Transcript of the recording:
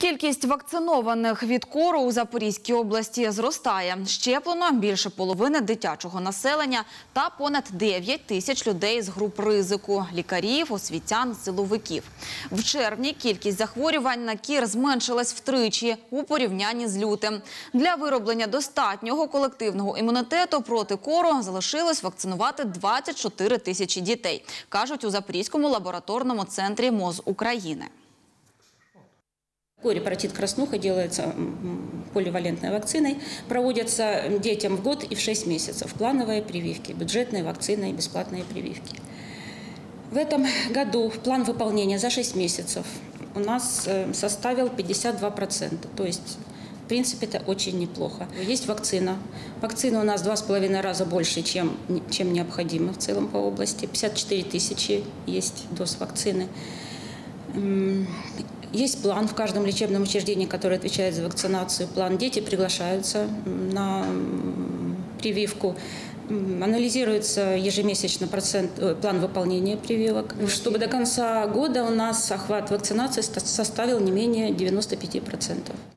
Кількість вакцинованих від кору у Запорізькій області зростає. Щеплено більше половини дитячого населення та понад 9 тисяч людей з груп ризику – лікарів, освітян, силовиків. В червні кількість захворювань на кір зменшилась втричі у порівнянні з лютим. Для вироблення достатнього колективного імунітету проти кору залишилось вакцинувати 24 тисячі дітей, кажуть у Запорізькому лабораторному центрі МОЗ України. Кори, паротит, краснуха делается поливалентной вакциной. Проводятся детям в год и в 6 месяцев. Плановые прививки, бюджетные вакцины и бесплатные прививки. В этом году план выполнения за 6 месяцев у нас составил 52%. То есть, в принципе, это очень неплохо. Есть вакцина. Вакцины у нас 2,5 раза больше, чем необходимо в целом по области. 54 тысячи есть доз вакцины. Есть план в каждом лечебном учреждении, который отвечает за вакцинацию. План. Дети приглашаются на прививку. Анализируется ежемесячно план выполнения прививок. Чтобы до конца года у нас охват вакцинации составил не менее 95%.